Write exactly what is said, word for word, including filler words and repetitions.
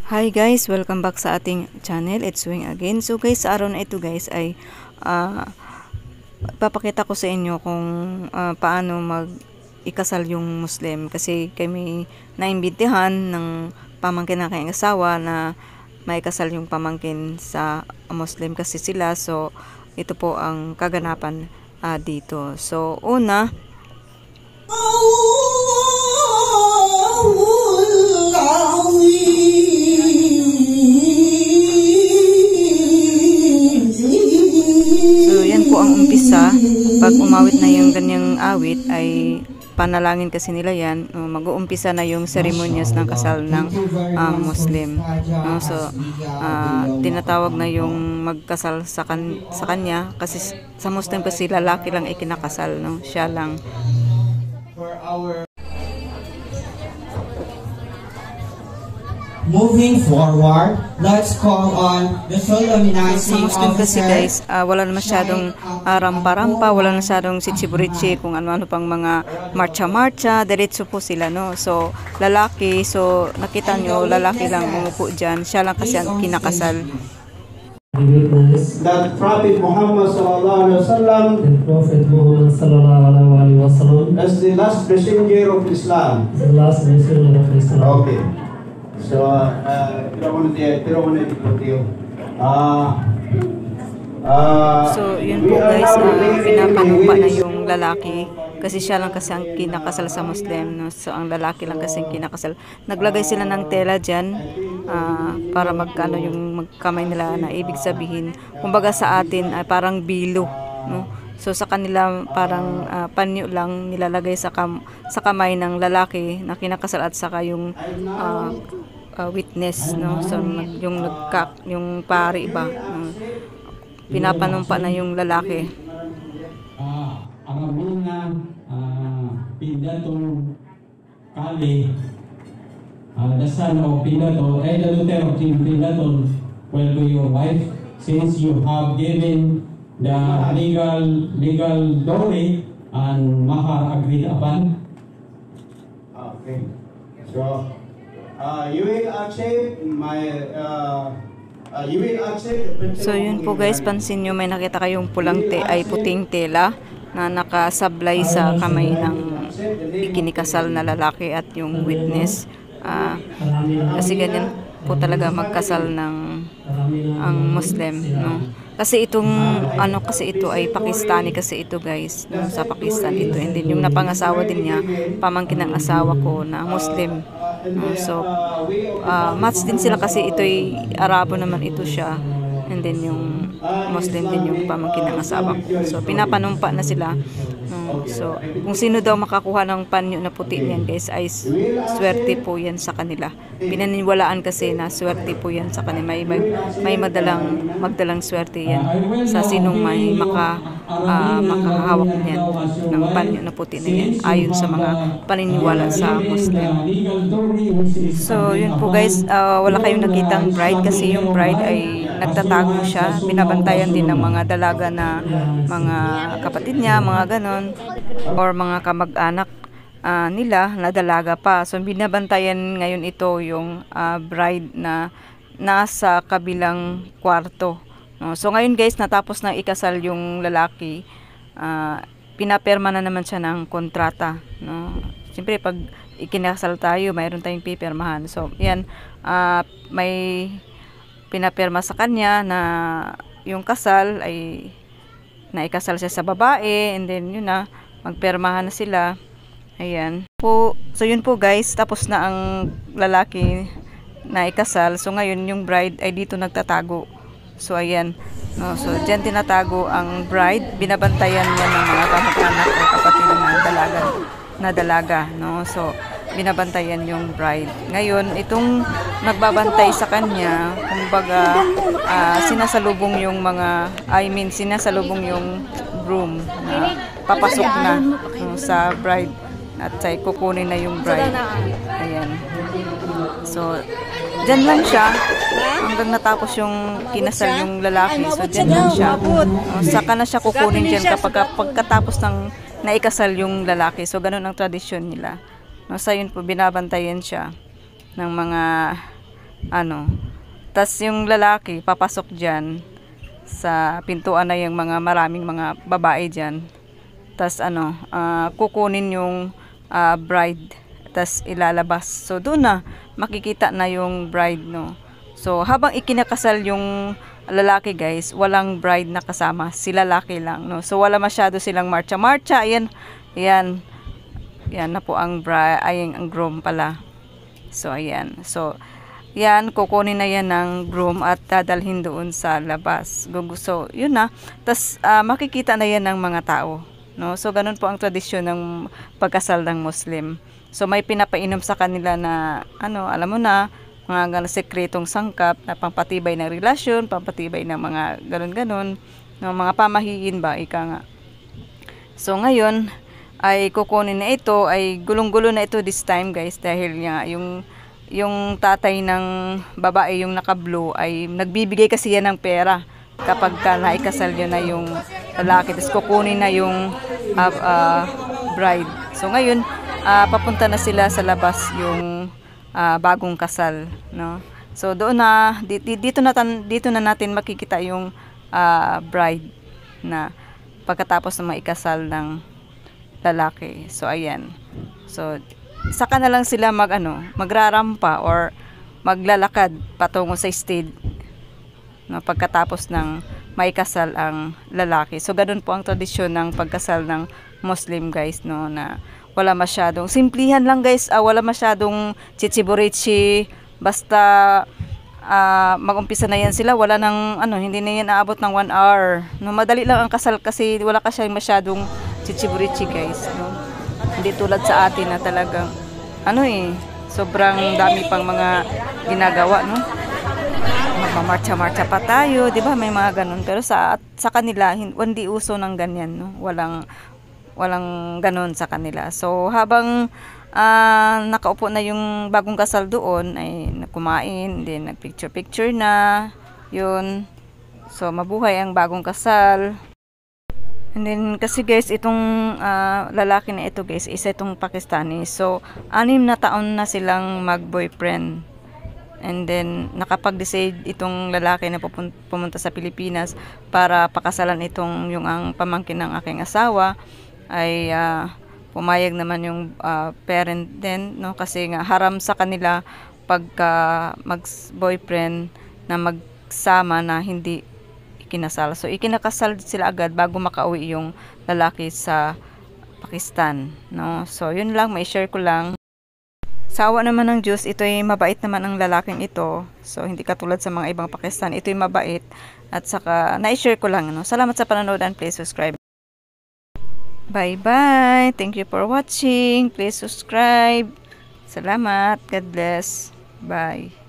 Hi guys, welcome back sa ating channel. It's Wing again. So guys, sa araw na ito guys ay uh, papakita ko sa inyo kung uh, paano mag ikasal yung Muslim, kasi kami naimbitahan ng pamangkin ng kanyang asawa na may kasal yung pamangkin sa Muslim kasi sila. So ito po ang kaganapan uh, dito. So una, ang umpisa, pag umawit na yung ganyang awit ay panalangin kasi nila yan. Uh, mag-uumpisa na yung ceremonies ng kasal ng uh, Muslim. Uh, so, uh, tinatawag na yung magkasal sa, kan sa kanya kasi sa Muslim kasi lalaki lang ikinakasal, no? Siya lang. Moving forward, let's call on the solemnizing sa Muslim kasi guys, uh, wala na masyadong uh, rampa-rampa, wala na masyadong sitsiburichi, kung ano-ano pang mga marcha-marcha, diretso po sila, no? So, lalaki, so nakita nyo, lalaki lang umupo dyan, siya lang kasi ang kinakasal. That Prophet Muhammad sallallahu alaihi wasallam, the Prophet Muhammad sallallahu alaihi wasallam, as the last messenger of Islam, the last messenger of Islam. Okay. So, uh, pero muna tayo, pero muna tayo. Ah, ah, so, yun po guys, uh, pinapanumpa na yung lalaki kasi siya lang kasi ang kinakasal sa Muslim, no? So, ang lalaki lang kasi ang kinakasal. Naglagay sila ng tela dyan uh, para magkano yung magkamay nila, na ibig sabihin, kumbaga sa atin ay parang bilo, no? So sa kanila parang uh, panyo lang nilalagay sa kam sa kamay ng lalaki na kinakasal at saka yung uh, uh, witness, no? So yung nagka yung pari ba, uh, pinapanumpa na yung lalaki. Ah, ang mga uh, pindatong kali, uh, the son of Pindato, eh, the daughter of Pindato, well, to your wife, since you have given the legal legal dowry and mahar agreed upon. Okay. So, uh, you will accept my uh, uh, you will accept. So yun po guys, pansin nyo may nakita kayong pulang te ay puting tela na nakasablay sa kamay ng ikinikasal na lalaki at yung witness. Uh, kasi ganyan po talaga magkasal ng ang Muslim, no? Kasi itong ano kasi ito ay Pakistani kasi ito guys, no? Sa Pakistan ito, and then yung napangasawa din niya pamangkin ng asawa ko na Muslim, no? So uh, match din sila kasi ito ay Arabo naman ito siya, and then yung Muslim din yung pamangkin ng asawa ko. So pinapanumpa na sila, no? So kung sino daw makakuha ng panyo na puti niyan guys ay swerte po yan sa kanila. Pinaniniwalaan kasi na swerte po yan sa kanila. May, may, may madalang magdalang swerte yan sa sinong may maka, uh, makahawak niyan ng panyo na puti na yan ayon sa mga paniniwala sa Muslim. So yun po guys, uh, wala kayong nakitang bride kasi yung bride ay nagtatago siya. Binabantayan din ng mga dalaga na mga kapatid niya, mga ganon, or mga kamag-anak uh, nila na dalaga pa. So binabantayan ngayon ito yung uh, bride na nasa kabilang kwarto, no? So ngayon guys, natapos na ikasal yung lalaki, uh, pinaperma na naman siya ng kontrata, no? Siyempre pag ikinasal tayo, mayroon tayong pipirmahan. So yan, uh, may pinaperma sa kanya na yung kasal ay naikasal siya sa babae, and then yun na, magpermahan na sila. Ayan po. So yun po guys, tapos na ang lalaki na ikasal. So ngayon yung bride ay dito nagtatago. So ayan, no? So dyan tinatago ang bride, binabantayan niya ng mga kamag-anak o kapatid na dalaga, na dalaga, no? So binabantayan yung bride. Ngayon, itong nagbabantay sa kanya, kumbaga, uh, sinasalubong yung mga, I mean, sinasalubong yung groom na papasok na uh, sa bride at say, kukunin na yung bride. Ayan. So, dyan lang siya hanggang natapos yung kinasal yung lalaki. So, dyan lang siya. Uh, saka na siya kukunin dyan kapag pagkatapos ng naikasal yung lalaki. So, ganun ang tradisyon nila. No, sa yun po, binabantayan siya ng mga ano, tas yung lalaki papasok dyan sa pintuan na yung mga maraming mga babae dyan. Tas ano, ah, kukunin yung ah, bride, tas ilalabas. So doon na makikita na yung bride, no. So habang ikinakasal yung lalaki, guys, walang bride na kasama, si lalaki lang, no. So wala masyado silang marcha-marcha. Ayan, ayan. Yan na po ang bride, ay ang groom pala. So ayan. So yan, kukunin na yan ng groom at dadalhin doon sa labas. So, yun na. Tapos, uh, makikita na yan ng mga tao. No? So, ganun po ang tradisyon ng pagkasal ng Muslim. So, may pinapainom sa kanila na, ano, alam mo na, mga ganun, sekretong sangkap na pampatibay ng relasyon, pampatibay ng mga ganun-ganun, no? Mga pamahiin ba, ika nga. So, ngayon, ay kukunin na ito, ay gulong-gulo na ito this time, guys, dahil nga, yung yung tatay ng babae, yung naka-blue, ay nagbibigay kasi yan ng pera kapag ka naikasal yun na yung lalaki, tapos kukunin na yung uh, uh, bride. So ngayon, uh, papunta na sila sa labas yung uh, bagong kasal, no? So doon na dito na dito na natin makikita yung uh, bride na pagkatapos na maikasal ng lalaki. So ayan. So saka na lang sila mag ano, magrarampa or maglalakad patungo sa stage, no, pagkatapos ng maikasal ang lalaki. So ganun po ang tradisyon ng pagkasal ng Muslim, guys, no, na wala masyadong simplihan lang, guys. Ah, wala masyadong chichiburichi, basta uh, mag-umpisa na yan sila, wala nang ano, hindi na yan aabot ng one hour, no. Madali lang ang kasal kasi wala kasi masyadong chichiburichi, guys, no. Hindi tulad sa atin na talagang ano eh, sobrang dami pang mga ginagawa, no. Magmamarcha-marcha pa tayo, 'di ba? May mga ganun. Pero sa sa kanila hindi uso ng ganyan, no. Walang walang ganun sa kanila. So habang uh, nakaupo na yung bagong kasal doon, ay kumain, din nagpicture-picture na, yun. So mabuhay ang bagong kasal. And then, kasi guys, itong uh, lalaki na ito, guys, isa itong Pakistani. So, anim na taon na silang mag-boyfriend. And then, nakapag-decide itong lalaki na pumunta sa Pilipinas para pakasalan itong yung ang pamangkin ng aking asawa. Ay uh, pumayag naman yung uh, parent din, no? Kasi nga, haram sa kanila pagka mag-boyfriend na magsama na hindi kinasal. So, ikinakasal sila agad bago makauwi yung lalaki sa Pakistan, no? So, yun lang, may share ko lang. Sa awa naman ng Diyos, ito'y mabait naman ang lalaking ito. So, hindi katulad sa mga ibang Pakistan. Ito'y mabait. At saka, na-share ko lang, no? Salamat sa panonood and please subscribe. Bye-bye. Thank you for watching. Please subscribe. Salamat. God bless. Bye.